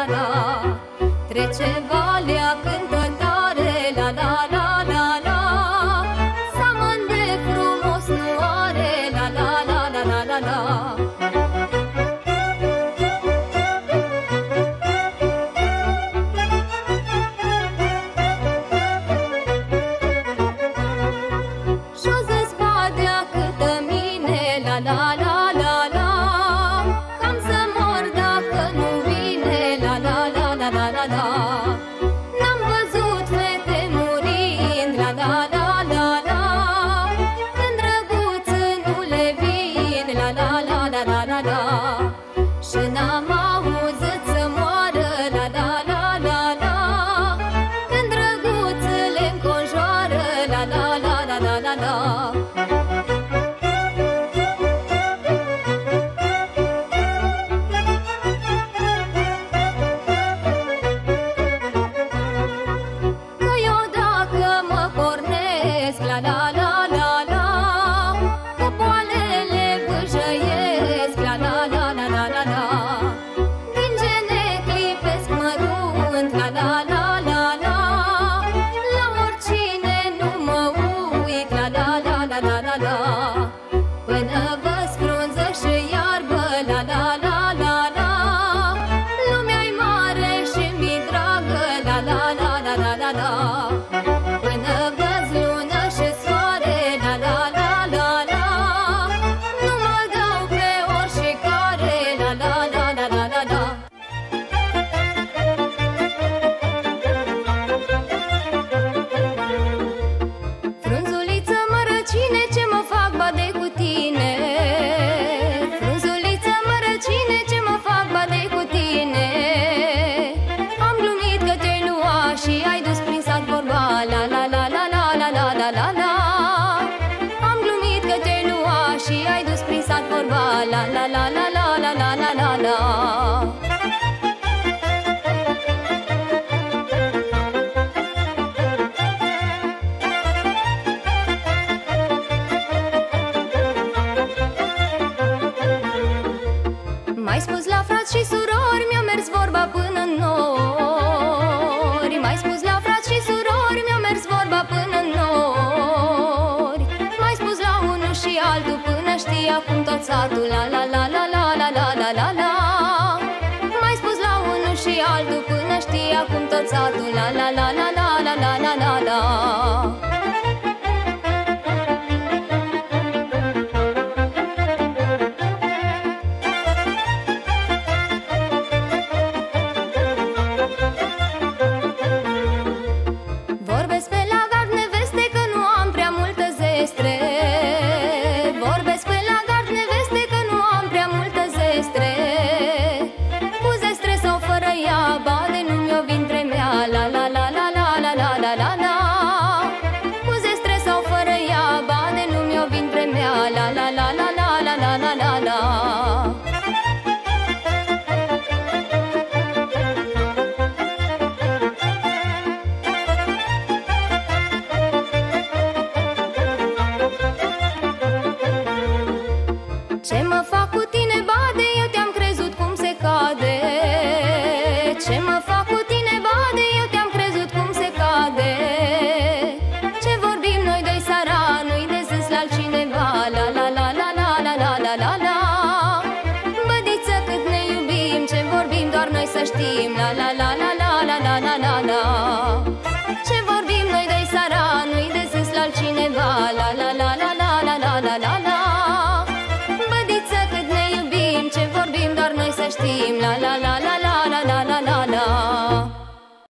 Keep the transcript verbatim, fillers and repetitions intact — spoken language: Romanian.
la la. Trece valea, cântă tare, la la la la la. Seamăn de frumos nu are, la la la la la la la. La la la la la, cam să mor dacă nu vine. La la la la la la la, n-am văzut fete murind. La la la la la, când drăguță nu le vin. La la la la la la la, și n-am auzit să moară. La la la la la, când drăguță le înconjoară. La la la la la la la. La la la la la, popoalele vâjăiesc. La la la la la la la, din gene clipesc mărunt. La la la la la, la oricine nu mă uit. La la la la la la la, până văd frunză și iarbă. La la la la la, lumea-i mare și mi dragă. La la la la la la la, până văd lună și soare. La la la la la, nu mă dau pe oricare. La la la la la la la. Frunzuliță mărăcine, ce mă fac bade cu tine. Frunzuliță mărăcine, ce mă fac bade cu tine. Am glumit că te-ai luat și ai dus prin sat vorba. La la la la la la la la la la. Am glumit că te-ai luat și ai dus prin sat vorba. La la la la la la la la la la. Mai spus la frați și surori, mi-a mers vorba până în nori. Mai spus la frați și surori, mi-a mers vorba până în nori. Mai spus la unul și altul, până știa cum tot satul. La la la la la la la la la la. Mai spus la unul și altul, până știa cum tot satul. La la la la la la la la la la.